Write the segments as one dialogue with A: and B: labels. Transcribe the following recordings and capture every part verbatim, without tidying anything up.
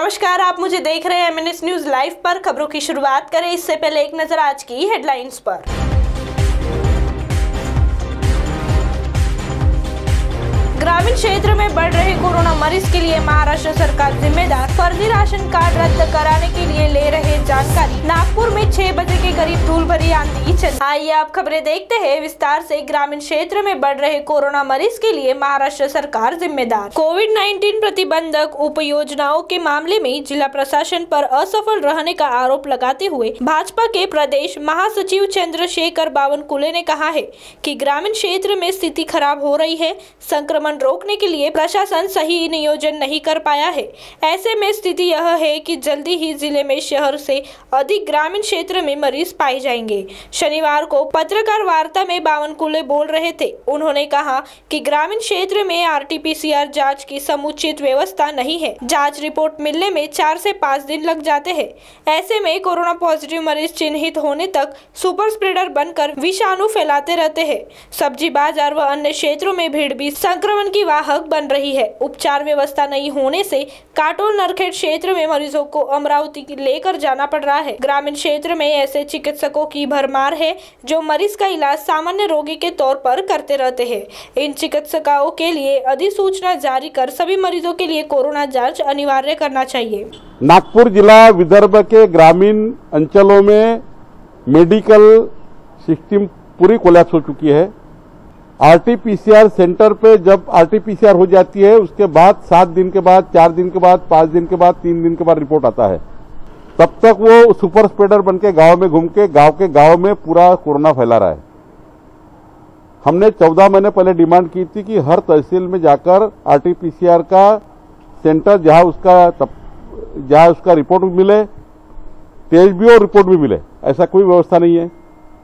A: नमस्कार, आप मुझे देख रहे हैं एमएनएस न्यूज लाइव पर। खबरों की शुरुआत करें इससे पहले एक नजर आज की हेडलाइंस पर। ग्रामीण क्षेत्र में बढ़ रहे कोरोना मरीज के लिए महाराष्ट्र सरकार जिम्मेदार। फर्जी राशन कार्ड रद्द कराने के लिए ले रहे जानकारी। नागपुर में छह बजे के करीब धूल भरी आंधी चली। आइए आप खबरें देखते हैं विस्तार से। ग्रामीण क्षेत्र में बढ़ रहे कोरोना मरीज के लिए महाराष्ट्र सरकार जिम्मेदार। कोविड नाइन्टीन प्रतिबंधक उप योजनाओं के मामले में जिला प्रशासन पर असफल रहने का आरोप लगाते हुए भाजपा के प्रदेश महासचिव चंद्रशेखर बावनकुले ने कहा है कि ग्रामीण क्षेत्र में स्थिति खराब हो रही है। संक्रमण रोकने के लिए प्रशासन सही नियोजन नहीं कर पाया है। ऐसे में स्थिति यह है कि जल्दी ही जिले में शहर से अधिक ग्रामीण क्षेत्र में मरीज पाए जाएंगे। शनिवार को पत्रकार वार्ता में बावनकुले बोल रहे थे। उन्होंने कहा कि ग्रामीण क्षेत्र में आरटीपीसीआर जांच की समुचित व्यवस्था नहीं है। जांच रिपोर्ट मिलने में चार से पाँच दिन लग जाते हैं। ऐसे में कोरोना पॉजिटिव मरीज चिन्हित होने तक सुपर स्प्रेडर बनकर विषाणु फैलाते रहते हैं। सब्जी बाजार व अन्य क्षेत्रों में भीड़ भी संक्रमण की वाहक बन रही है। उपचार व्यवस्था नहीं होने से काटोल नरखेड़ क्षेत्र में मरीजों को अमरावती लेकर जाना पड़ रहा है। ग्रामीण क्षेत्र में ऐसे चिकित्सकों की भरमार है जो मरीज का इलाज सामान्य रोगी के तौर पर करते रहते हैं। इन चिकित्सकों के लिए अधिसूचना जारी कर सभी मरीजों के लिए कोरोना जांच अनिवार्य करना चाहिए।
B: नागपुर जिला विदर्भ के ग्रामीण अंचलों में मेडिकल सिस्टम पूरी कोलैप्स हो चुकी है। आरटीपीसीआर सेंटर पे जब आरटीपीसीआर हो जाती है उसके बाद सात दिन के बाद, चार दिन के बाद, पांच दिन के बाद, तीन दिन के बाद रिपोर्ट आता है। तब तक वो सुपर स्प्रेडर बन के गाँव में घूम के गाँव के गाँव में पूरा कोरोना फैला रहा है। हमने चौदह महीने पहले डिमांड की थी कि हर तहसील में जाकर आरटीपीसीआर का सेंटर जहां उसका जहां उसका रिपोर्ट भी मिले, टेस्ट भी और रिपोर्ट भी मिले, ऐसा कोई व्यवस्था नहीं है।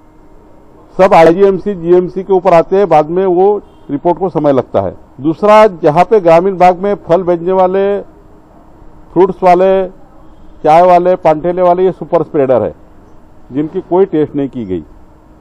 B: सब आईजीएमसी जीएमसी के ऊपर आते हैं, बाद में वो रिपोर्ट को समय लगता है। दूसरा, जहां पे ग्रामीण भाग में फल बेचने वाले, फ्रूट्स वाले, चाय वाले, पानठेले वाले ये सुपर स्प्रेडर है जिनकी कोई टेस्ट नहीं की गई।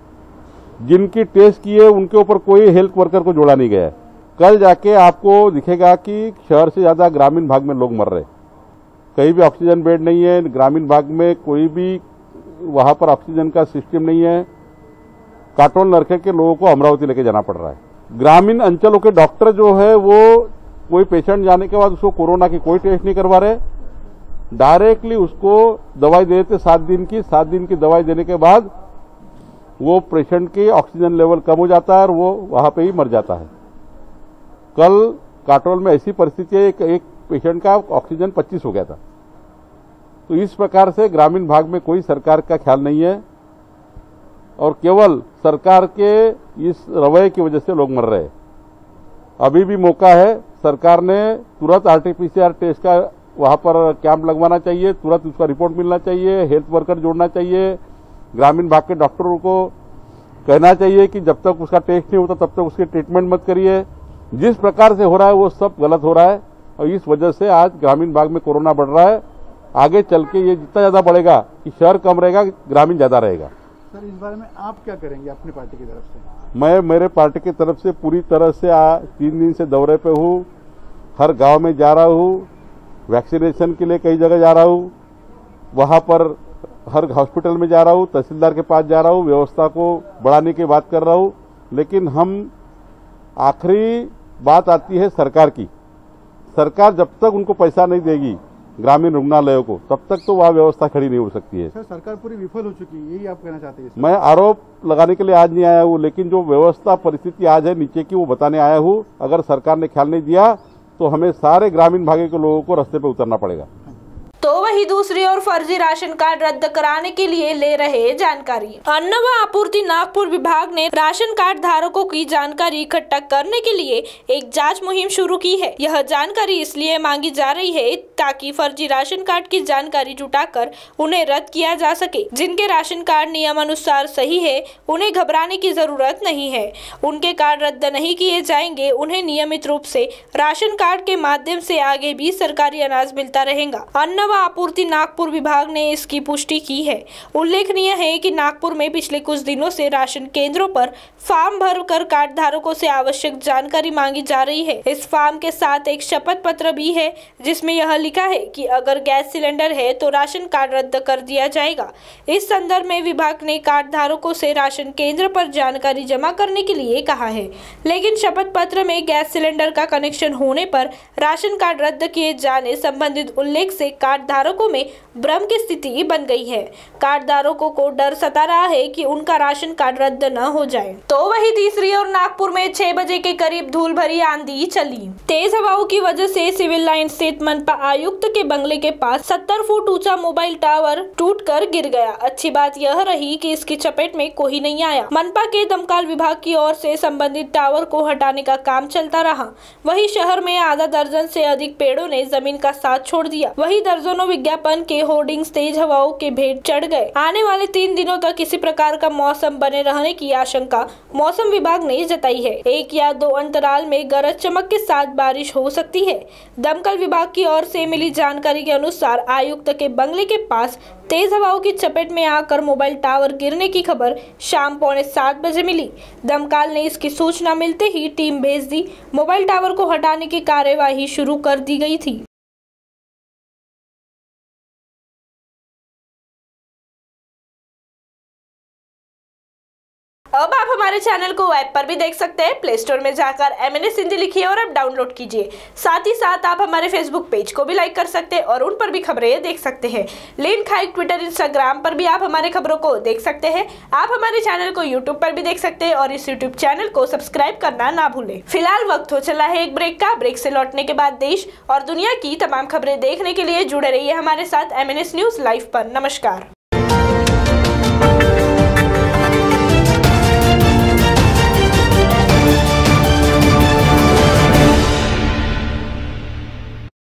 B: जिनकी टेस्ट की है उनके ऊपर कोई हेल्थ वर्कर को जोड़ा नहीं गया है। कल जाके आपको दिखेगा कि शहर से ज्यादा ग्रामीण भाग में लोग मर रहे। कहीं भी ऑक्सीजन बेड नहीं है। ग्रामीण भाग में कोई भी वहां पर ऑक्सीजन का सिस्टम नहीं है। काटोल नरखेड़ के लोगों को अमरावती लेके जाना पड़ रहा है। ग्रामीण अंचलों के डॉक्टर जो है वो कोई पेशेंट जाने के बाद उसको कोरोना की कोई टेस्ट नहीं करवा रहे, डायरेक्टली उसको दवाई दे देते सात दिन की। सात दिन की दवाई देने के बाद वो पेशेंट की ऑक्सीजन लेवल कम हो जाता है और वो वहां पे ही मर जाता है। कल काटोल में ऐसी परिस्थिति है, एक, एक पेशेंट का ऑक्सीजन पच्चीस हो गया था। तो इस प्रकार से ग्रामीण भाग में कोई सरकार का ख्याल नहीं है और केवल सरकार के इस रवैये की वजह से लोग मर रहे हैं। अभी भी मौका है, सरकार ने तुरंत आरटीपीसीआर टेस्ट का वहां पर कैंप लगवाना चाहिए, तुरंत उसका रिपोर्ट मिलना चाहिए, हेल्थ वर्कर जोड़ना चाहिए। ग्रामीण भाग के डॉक्टरों को कहना चाहिए कि जब तक उसका टेस्ट नहीं होता तब तक उसकी ट्रीटमेंट मत करिए। जिस प्रकार से हो रहा है वो सब गलत हो रहा है और इस वजह से आज ग्रामीण भाग में कोरोना बढ़ रहा है। आगे चल के ये जितना ज्यादा बढ़ेगा कि शहर कम रहेगा, ग्रामीण ज्यादा रहेगा।
C: सर, इस बारे में आप क्या करेंगे अपनी पार्टी की तरफ से?
B: मैं मेरे पार्टी की तरफ से पूरी तरह से आ, तीन दिन से दौरे पे हूँ। हर गांव में जा रहा हूँ, वैक्सीनेशन के लिए कई जगह जा रहा हूँ, वहां पर हर हॉस्पिटल में जा रहा हूँ, तहसीलदार के पास जा रहा हूँ, व्यवस्था को बढ़ाने की बात कर रहा हूँ। लेकिन हम आखिरी बात आती है सरकार की। सरकार जब तक उनको पैसा नहीं देगी ग्रामीण रुग्णालयों को, तब तक तो वह व्यवस्था खड़ी नहीं हो सकती है।
C: सर, सरकार पूरी विफल हो चुकी है, यही आप कहना चाहते हैं?
B: मैं आरोप लगाने के लिए आज नहीं आया हूँ, लेकिन जो व्यवस्था परिस्थिति आज है नीचे की वो बताने आया हूँ। अगर सरकार ने ख्याल नहीं दिया तो हमें सारे ग्रामीण भाग के लोगों को रास्ते पे उतरना पड़ेगा।
A: तो वही दूसरी ओर फर्जी राशन कार्ड रद्द कराने के लिए ले रहे जानकारी। अन्न व आपूर्ति नागपुर विभाग ने राशन कार्ड धारकों की जानकारी इकट्ठा करने के लिए एक जांच मुहिम शुरू की है। यह जानकारी इसलिए मांगी जा रही है ताकि फर्जी राशन कार्ड की जानकारी जुटाकर उन्हें रद्द किया जा सके। जिनके राशन कार्ड नियमानुसार सही है उन्हें घबराने की जरूरत नहीं है। उनके कार्ड रद्द नहीं किए जाएंगे। उन्हें नियमित रूप से राशन कार्ड के माध्यम से आगे भी सरकारी अनाज मिलता रहेगा। अन्न व आपूर्ति नागपुर विभाग ने इसकी पुष्टि की है। उल्लेखनीय है कि नागपुर में पिछले कुछ दिनों से राशन केंद्रों पर फॉर्म भरकर कार्ड धारकों से आवश्यक जानकारी मांगी जा रही है। इस फॉर्म के साथ एक शपथ पत्र भी है जिसमें यह लिखा है कि अगर गैस सिलेंडर है तो राशन कार्ड रद्द कर दिया जाएगा। इस संदर्भ में विभाग ने कार्ड धारकों से राशन केंद्र पर जानकारी जमा करने के लिए कहा है, लेकिन शपथ पत्र में गैस सिलेंडर का कनेक्शन होने पर राशन कार्ड रद्द किए जाने संबंधित उल्लेख से कार्ड धारकों में भ्रम की स्थिति बन गई है। कार्ड धारकों को डर सता रहा है कि उनका राशन कार्ड रद्द न हो जाए। तो वही तीसरी ओर नागपुर में छह बजे के करीब धूल भरी आंधी चली। तेज हवाओं की वजह से सिविल लाइन स्थित मनपा आयुक्त के बंगले के पास सत्तर फुट ऊंचा मोबाइल टावर टूटकर गिर गया। अच्छी बात यह रही कि इसकी चपेट में कोई नहीं आया। मनपा के दमकल विभाग की ओर से संबंधित टावर को हटाने का काम चलता रहा। वही शहर में आधा दर्जन से अधिक पेड़ों ने जमीन का साथ छोड़ दिया। वही दर्जनों विज्ञापन के होर्डिंग्स तेज हवाओं के भेंट चढ़ गए। आने वाले तीन दिनों तक किसी प्रकार का मौसम बने रहने की आशंका मौसम विभाग ने जताई है। एक या दो अंतराल में गरज चमक के साथ बारिश हो सकती है। दमकल विभाग की ओर से मिली जानकारी के अनुसार आयुक्त के बंगले के पास तेज हवाओं की चपेट में आकर मोबाइल टावर गिरने की खबर शाम पौने सात बजे मिली। दमकल ने इसकी सूचना मिलते ही टीम भेज दी। मोबाइल टावर को हटाने की कार्यवाही शुरू कर दी गई थी। अब आप हमारे चैनल को वेब पर भी देख सकते हैं। प्ले स्टोर में जाकर एम एन एस हिंदी लिखिए और अब डाउनलोड कीजिए। साथ ही साथ आप हमारे फेसबुक पेज को भी लाइक कर सकते हैं और उन पर भी खबरें देख सकते हैं। लिंक हाइक ट्विटर इंस्टाग्राम पर भी आप हमारे खबरों को देख सकते हैं। आप हमारे चैनल को यूट्यूब पर भी देख सकते हैं और इस यूट्यूब चैनल को सब्सक्राइब करना ना भूलें। फिलहाल वक्त हो चला है एक ब्रेक का। ब्रेक से लौटने के बाद देश और दुनिया की तमाम खबरें देखने के लिए जुड़े रहिए हमारे साथ M N S news live पर। नमस्कार।